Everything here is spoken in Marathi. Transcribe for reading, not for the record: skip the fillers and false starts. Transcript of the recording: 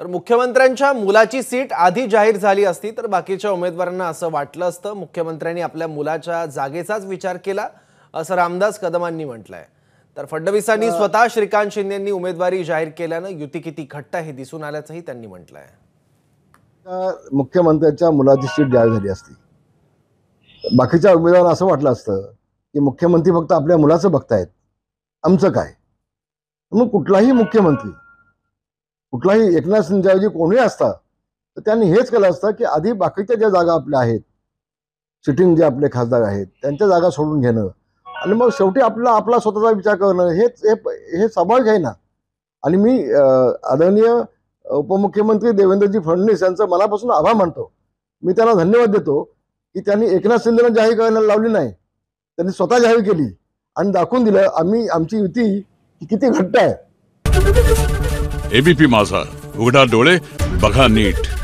तर मुख्यमंत्र्यांच्या मुलाची सीट आधी जाहीर झाली असती तर बाकीच्या उमेदवारांना असं वाटलं असतं मुख्यमंत्र्यांनी आपल्या मुलाच्या जागेचाच विचार केला असं रामदास कदमांनी म्हटलंय। तर फडणवीसांनी स्वतः श्रीकांत शिंदेंनी उमेदवारी जाहीर केल्यानं युती किती घट्ट हे दिसून आल्याचंही त्यांनी म्हटलंय। मुख्यमंत्र्यांच्या मुलाची सीट जाहीर झाली असती, बाकीच्या उमेदवारांना असं वाटलं असतं की मुख्यमंत्री फक्त आपल्या मुलाचं बघतायत, आमचं काय। मग कुठलाही मुख्यमंत्री, कुठलाही एकनाथ शिंदेऐवजी कोणी असता तर त्यांनी हेच केलं असतं की आधी बाकीच्या ज्या जागा आपल्या आहेत, सिटिंग जे आपले खासदार आहेत त्यांच्या जागा सोडून घेणं आणि मग शेवटी आपला स्वतःचा विचार करणं हे स्वाभाविक आहे ना। आणि मी आदरणीय उपमुख्यमंत्री देवेंद्रजी फडणवीस यांचं मनापासून आभार मानतो। मी त्यांना धन्यवाद देतो की त्यांनी एकनाथ शिंदेला जाहीर करायला लावली नाही, त्यांनी स्वतः जाहीर केली आणि दाखवून दिलं आमची युती किती घट्ट आहे। एबीपी माझा, उघडा डोळे बघा नीट।